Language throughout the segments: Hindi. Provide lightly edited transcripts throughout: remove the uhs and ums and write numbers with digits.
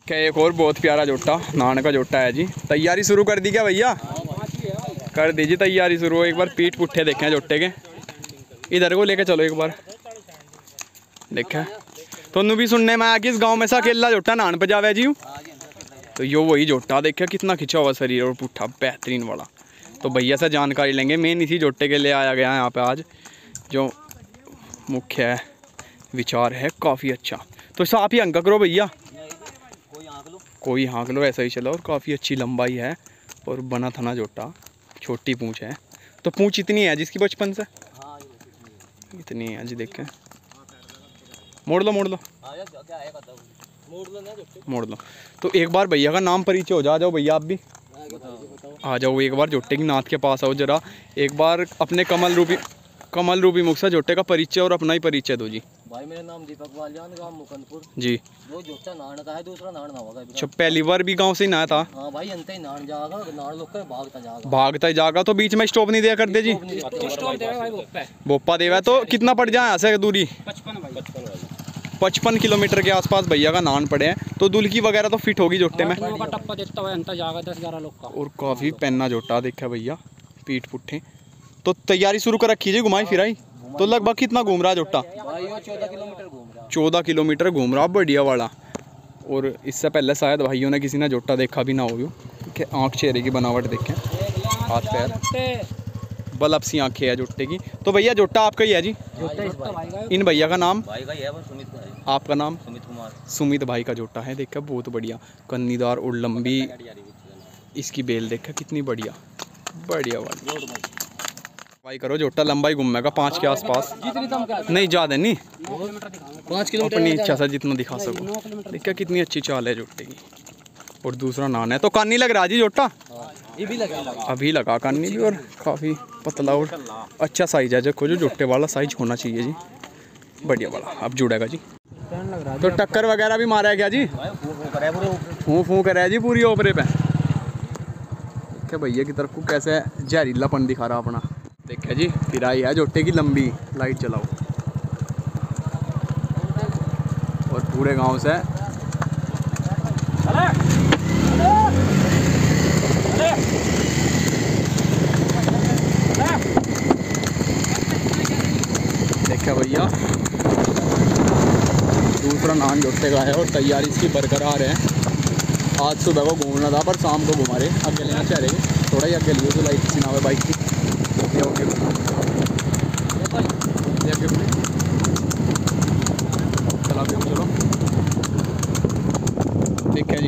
क्या एक और बहुत प्यारा जोटा नान का जोटा है जी। तैयारी शुरू कर दी क्या भैया? कर दीजिए तैयारी शुरू। एक बार पीठ पुट्ठे देखें जोटे के, इधर को लेके चलो एक बार। देखा तो भी सुनने में आया कि इस गांव में से अकेला जोटा नान पे जावे जी। तो यो वही जोटा देखा कितना खिंचा हुआ शरीर और पुट्ठा बेहतरीन वाला। तो भैया से जानकारी लेंगे। मेन इसी जोटे के लिए आया गया है यहाँ पे आज। जो मुख्य है विचार है काफ़ी अच्छा। तो इसे आप ही अंक करो भैया, कोई हाँक लो ऐसा ही चलो। और काफ़ी अच्छी लंबाई है और बना थना जोटा, छोटी पूँछ है। तो पूँछ इतनी है जिसकी बचपन से इतनी है जी। देखें मोड़ लो मोड़ लो मोड़ लो। तो एक बार भैया का नाम परिचय हो जाओ भैया, आप भी आ जाओ एक बार जोटे की नाथ के पास आओ जरा। एक बार अपने कमल रूपी मुख से जोटे का परिचय और अपना ही परिचय दो जी। भाई मेरा नाम दीपक बालियान, गांव मुकंदपुर जी। वो जोटा नान का है, दूसरा नान ना होगा। अच्छा पहली बार भी गांव से ही ना था? हाँ भाई अंत ही नान जाएगा, नान लोग भागता ही जाएगा। तो बीच में स्टॉप नहीं दिया कर दे जी। बोपा देवा। तो कितना पड़ जाए ऐसे दूरी? 55 किलोमीटर के आसपास भैया का नान पड़े हैं। तो दुल्की वगैरह तो फिट होगी जोटे में। और काफ़ी पहना जोटा देखा भैया, पीठ पुट्ठे। तो तैयारी शुरू कर रखी जी, घुमाई फिराई। तो लगभग कितना घूम रहा जोटा? 14 किलोमीटर घूम रहा बढ़िया वाला। और इससे पहले शायद भाइयों ने किसी ने जोटा देखा भी ना हो। कि आँख चेहरे की बनावट देखें, हाथ पैर बल्ब सी आँखें है जोटे की। तो भैया जोटा आपका ही है जी? इन भैया का नाम? आपका नाम? सुमित भाई का जोटा है। देखा बहुत बढ़िया कन्नीदार और लंबी इसकी बेल। देखा कितनी बढ़िया बढ़िया वाली। भाई करो जोटा लंबाई घूमेगा 5 के आसपास, नहीं ज़्यादा नहीं, 5 किलोमीटर अपनी इच्छा से जितना दिखा सको। देखा कितनी अच्छी चाल है जोटे की। और दूसरा नान है। तो कानी लग रहा जी जोटा? अभी लगा कानी भी। और काफ़ी पतला और अच्छा साइज है। देखो जो जोटे वाला साइज होना चाहिए जी, बढ़िया वाला। अब जुड़ेगा जी। तो टक्कर वगैरह भी मारा है क्या जी? फूँ कर है जी पूरी ओपरे पे। क्या भैया की तरफ को कैसे जहरीलापन दिखा रहा अपना। देखिए जी फिराई है जोटे की लंबी। लाइट चलाओ। और पूरे गांव से देखिए भैया दूसरा नान जोटे का है। और तैयारी इसकी बरकरार है। आज सुबह को घूमना था पर शाम को घुमा रहे। आगे लेना चाह रहे थोड़ा ही आगे लियो तो लाइट चिनावे बाइक की। ओके चला चलो ठीक है जी।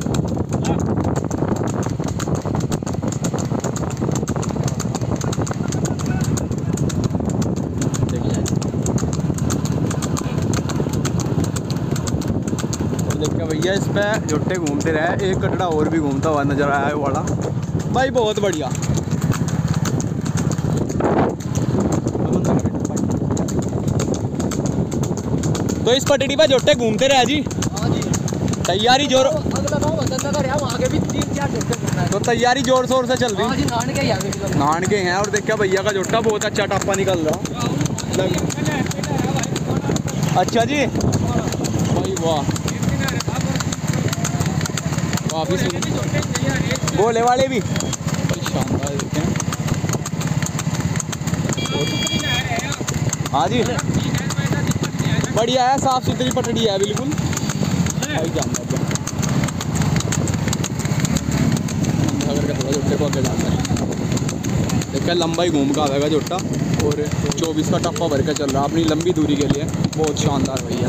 देखिए भैया इस पे जोटे घूमते रहे। एक कटड़ा और भी घूमता हुआ नजर आया है वाला भाई, बहुत बढ़िया। तो इस पटड़ी पे जोटे घूमते रहे जी। तैयारी जोर तो तैयारी जोर शोर से चल रही। नान के हैं। और देखिए भैया का जोटा बहुत अच्छा टापा निकल रहा। अच्छा जी भाई वाह। बोले वाले भी शानदार देखें। हाँ जी बढ़िया है, साफ सुथरी पटड़ी है बिल्कुल। भाई जानना जोटे को आगे जाना है। देखा लंबाई घूम का आएगा जोटा। और 24 का टप्पा भर के चल रहा अपनी लंबी दूरी के लिए। बहुत शानदार भैया।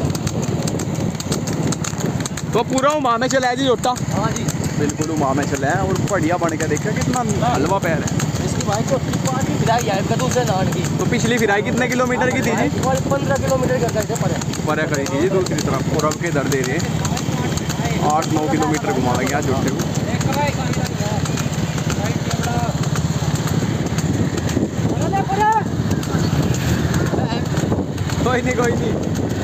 तो पूरा उमा में चला है जी जोटा? हाँ जी बिल्कुल उमा में चला है। और बढ़िया बन के देखा कितना हलवा पैर है इसकी। भाई को फिराई है दूसरे नान की। तो पिछली फिराई कितने किलोमीटर की थी जी? 15 किलोमीटर परे करी थी जी दूसरी तरफ। और अब के दर दे रहे 8-9 किलोमीटर घुमा गया जोटे को। कोई नहीं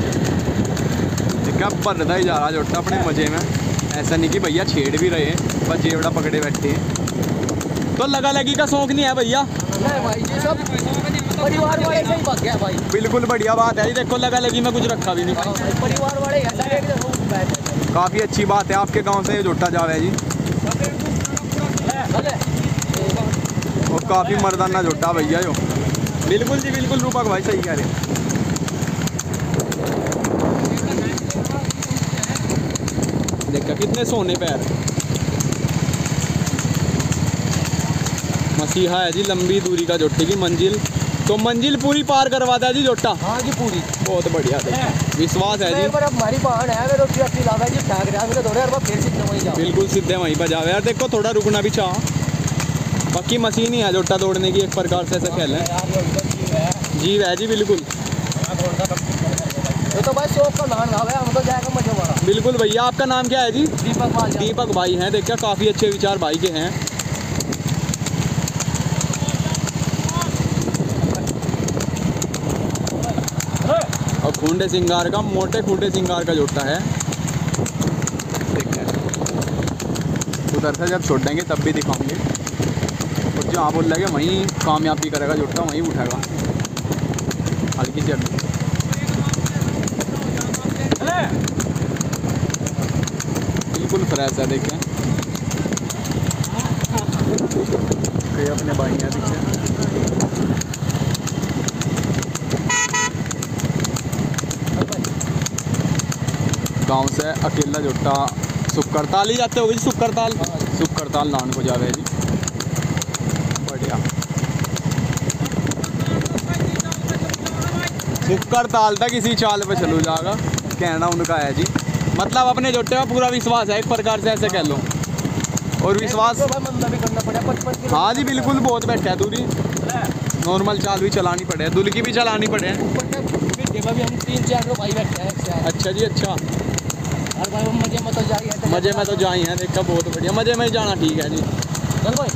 क्या भरता ही जा रहा जोटा अपने मजे में। ऐसा नहीं कि भैया छेड़ भी रहे हैं, बस जेवड़ा पकड़े बैठे हैं। तो लगा लगी का शौक नहीं है भैया? नहीं भाई ये सब परिवार वाले से ही भाग गया भाई। बिल्कुल बढ़िया बात है। देखो लगा लगी में कुछ रखा भी नहीं। परिवार वाले काफ़ी अच्छी बात है, आपके गांव से ये जोटा जावे है जी। और काफ़ी मर्दाना जोटा भैया जो, बिल्कुल जी बिल्कुल, रूपक भाई सही कह रहे हैं। देखा कितने सोने पैर, मसीहा है जी। लंबी दूरी का जोटे की मंजिल, तो मंजिल पूरी पार करवाता है जी जोटा। हाँ जी पूरी, बहुत बढ़िया, विश्वास है जी। पर अब हमारी बहन है अगर उसकी अच्छी लाभ है जी, ठाक रहा है थोड़े और फिर सीधे वहीं जाओ। बिल्कुल सीधे वहीं पर जाओ यार। देखो थोड़ा रुकना भी चाह, पक्की मशीन ही है जोटा दौड़ने की, एक प्रकार से ऐसा खेल है जी है जी बिल्कुल। ये तो भाई शौक का नाम आ गया, हमको जाएगा मजा मारा। बिल्कुल भैया, आपका नाम क्या है जी? दीपक भाई। दीपक भाई हैं, देखिए काफ़ी अच्छे विचार भाई के हैं। और खूंडे सिंगार का, मोटे खूंडे सिंगार का जोटा है। देखिए उधर से जब छोड़ देंगे तब भी दिखाऊंगे, और जहाँ बोल लगे वहीं कामयाबी करेगा जोटा, वहीं उठेगा। हल्की सी अड्डी, बिल्कुल फ्रेश है। देखें ये अपने भाई हैं, देखिए गांव से अकेला जोटा सुक्करताल ही जाते होगे जी। सुक्करताल, सुक्करताल नान को जावे जी। बढ़िया, सुक्करताल तक इसी चाल पे चलू जाएगा, कहना उनका है जी। मतलब अपने जोटे में पूरा विश्वास है एक प्रकार से, ऐसे कह लो। और विश्वास भी करना पड़ेगा। हाँ जी बिल्कुल, बहुत बैठा है दूरी, नॉर्मल चाल भी चलानी पड़े, दुल की भी चलानी पड़े। भी हम 3-4 भाई बैठे हैं। अच्छा जी अच्छा, और भाई मजे में तो जाइए, मजे में तो जाई हैं। देखा बहुत बढ़िया, मजे में ही जाना ठीक है जी। चल भाई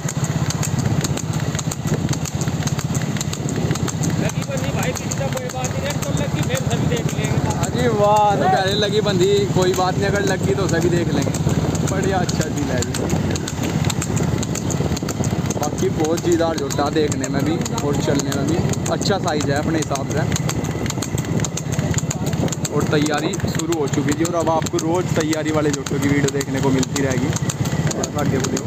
हाँ जी वाह, तो कहने लगी बंदी कोई बात नहीं, अगर लगी तो सभी देख लेंगे। बढ़िया, अच्छा जी है जी। बाकी बहुत जीदार जोटा, देखने में भी और चलने में भी अच्छा साइज है अपने हिसाब से। और तैयारी शुरू हो चुकी थी, और अब आपको रोज़ तैयारी वाले जोटों की वीडियो देखने को मिलती रहेगी। आगे बोलो,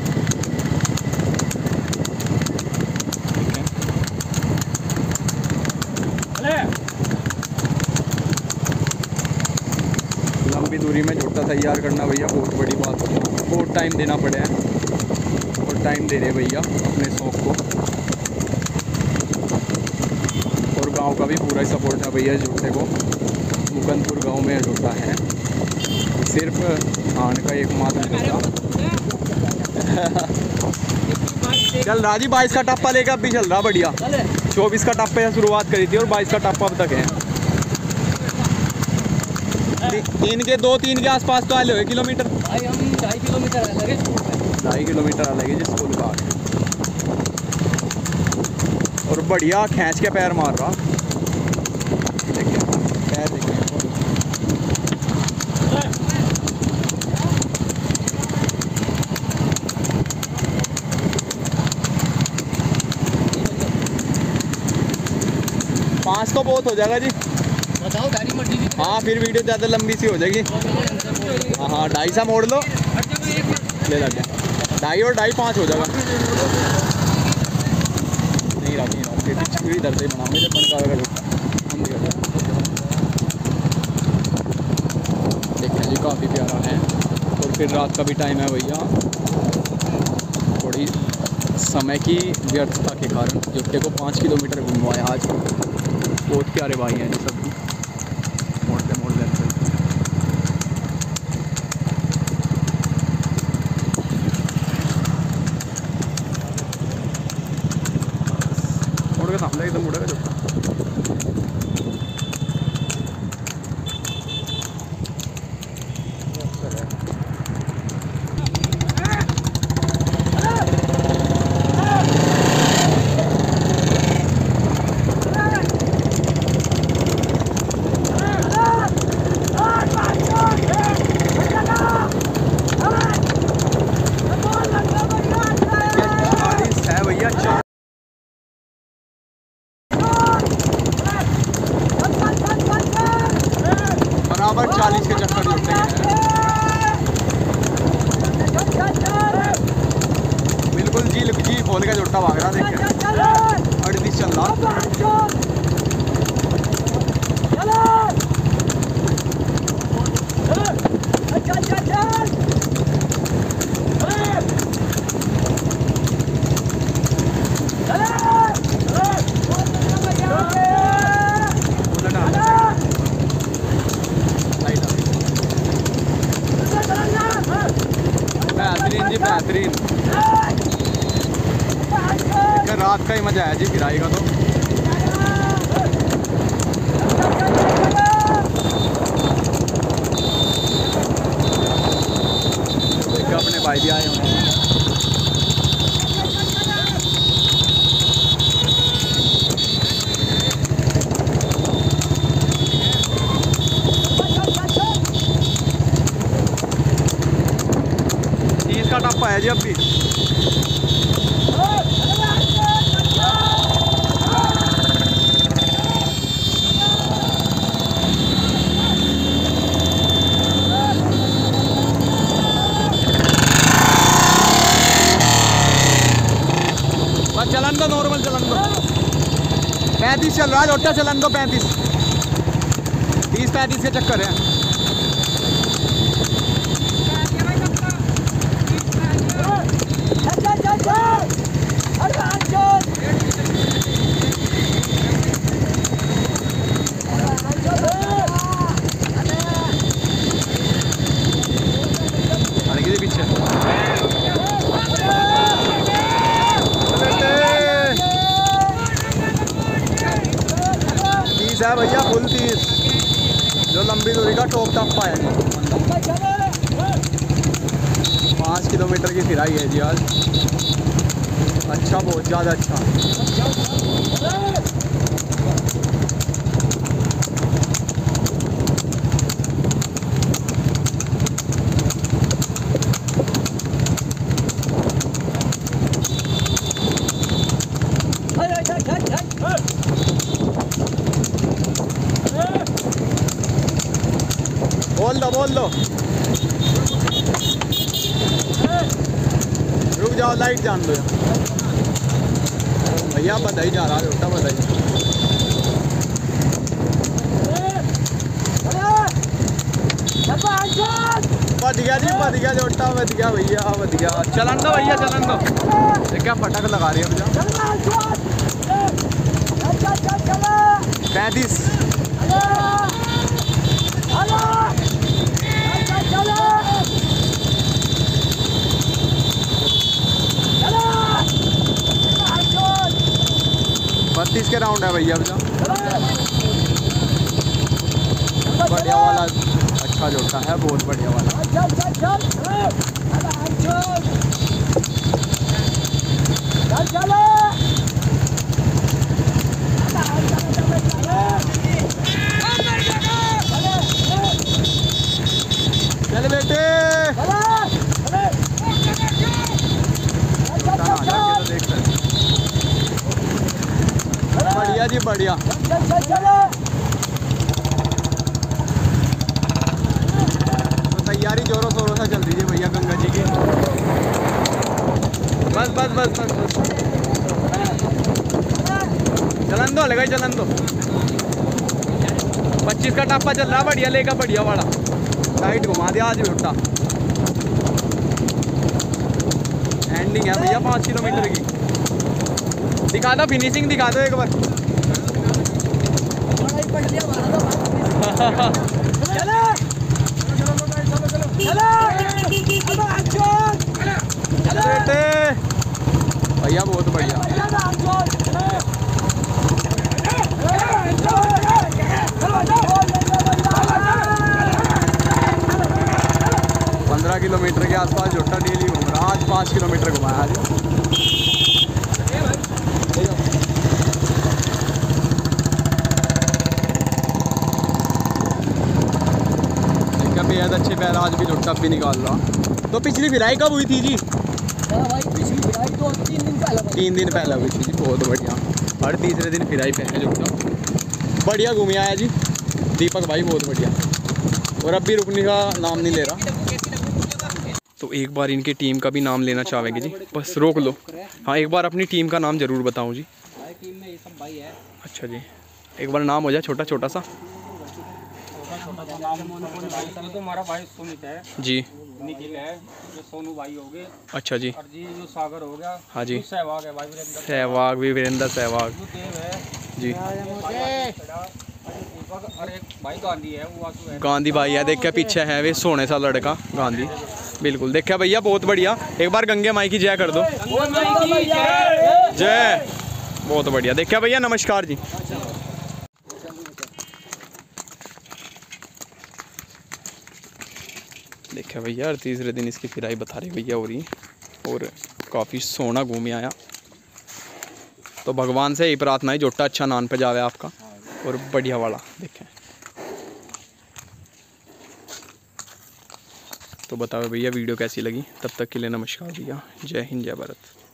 लंबी दूरी में जोटा तैयार करना भैया बहुत बड़ी बात है, बहुत टाइम देना पड़े है, और टाइम दे रहे भैया अपने शौक़ को। और गांव का भी पूरा ही सपोर्ट है भैया जोटे को। मुकंदपुर गांव में जोटा है, सिर्फ धान का एकमात्र जोटा। चल राजी, 22 का टप्पा लेकर अब भी चल रहा बढ़िया। 24 का टप्पे से शुरुआत करी थी और 22 का टप्पा अब तक है। 3 के आसपास तो आए हुए किलोमीटर। भाई हम 2.5 किलोमीटर अलग है, 2.5 किलोमीटर अलग है जी स्कूल का। और बढ़िया खींच के पैर मार रहा, देखिए पैर देखिए। पाँच तो बहुत हो जाएगा जी। बताओ गाड़ी मर्जी की। हाँ फिर वीडियो ज़्यादा लंबी सी हो जाएगी। हाँ हाँ 2.5 सा मोड़ लो, ले लग गया 2.5 और 2.5 5 हो जाएगा। नहीं रहा इधर से ही बनाओगे जब बनका होगा। देखिए जी काफ़ी प्यारा है। और फिर रात का भी टाइम है भैया, थोड़ी समय की व्यर्थता के कारण जोटे को 5 किलोमीटर घुमवाया आज। बहुत प्यारे भाई हैं जी सब, मोड़ लेते मोड़ के सामने एकदम मुड़ेगा जोटा। बेहतरीन जी बेहतरीन। रात का ही मजा आया जी फिराई का। तो अपने भाई भी आए होंगे। का टप्पा है जी अब भी। बस चलन दो, नॉर्मल चलन दो। 35 चल रहा है लोटा, चलन दो 35। 30-35 के चक्कर है। पीछे तीस है भैया, फुल 30 जो लंबी दूरी का टॉप टप्पा है। 5 किलोमीटर की फिराई है जी आज। अच्छा, बहुत ज़्यादा अच्छा। बोल दो रुक जाओ, लाइट जान दो भैया। बधाई जा रहा है उल्टा बधाई। बच गया जी, बच गया जोटा, बच गया भैया, बच गया। चलन दो भैया, चलन दो। क्या फटक लगा रही है भैया। 35 32 के राउंड है भैया भैया। बढ़िया वाला, अच्छा जोड़ता है, बहुत बढ़िया वाला। चल बेटे, बढ़िया जी बढ़िया। तो तैयारी जोरों शोरों से चल रही है भैया गंगा जी की। बस बस बस बस बस चलन दो, लगा चलन दो। 25 का टापा चल रहा, बढ़िया लेगा, बढ़िया वाला। टाइट घुमा दिया आज भी उल्टा। एंडिंग है भैया 5 किलोमीटर की। दिखा दो फिनिशिंग, दिखा दो एक बार। बेटे भैया बहुत बढ़िया। 15 किलोमीटर के आसपास जोटा डेली घूम रहा। आज 5 किलोमीटर घुमाया आज। बेहद अच्छे पैर आज भी जोटा भी निकाल रहा। तो पिछली फिराई कब हुई थी जी? भाई पिछली फिराई तो 3 दिन पहले, 3 दिन पहले हुई थी जी। बहुत बढ़िया। हर तीसरे दिन फिराई पे है जोटा। बढ़िया घूम आया जी दीपक भाई, बहुत बढ़िया। और अब भी रुकने का नाम नहीं ले रहा। तो एक बार इनकी टीम का भी नाम लेना चाहेंगे जी, बस रोक लो। हाँ, एक बार अपनी टीम का नाम ज़रूर बताऊँ जी। टीम में ये सब भाई है। अच्छा जी, एक बार नाम हो जाए छोटा छोटा सा। तो हमारा भाई सुमित है जी, निखिल है, जो सोनू भाई हो गए। अच्छा जी, और जी जो सागर हो गया। हाँ जी, सहवाग है भाई, सहवाग भी, वीरेंद्र सहवाग जी। और एक भाई गांधी है, वो गांधी भाई है, देख के पीछे है वे सोने सा लड़का गांधी। बिल्कुल देखा भैया, बहुत बढ़िया। एक बार गंगे माई की जय कर दो। जय। बहुत बढ़िया देखा भैया, नमस्कार जी। देखा भैया, तीसरे दिन इसकी फिराई बता रही भैया हो रही, और काफ़ी सोना घूम आया। तो भगवान से यही प्रार्थना है जोटा अच्छा नान पे जावे आपका, और बढ़िया वाला देखें। तो बताओ भैया वीडियो कैसी लगी। तब तक के लिए नमस्कार भैया, जय हिंद जय भारत।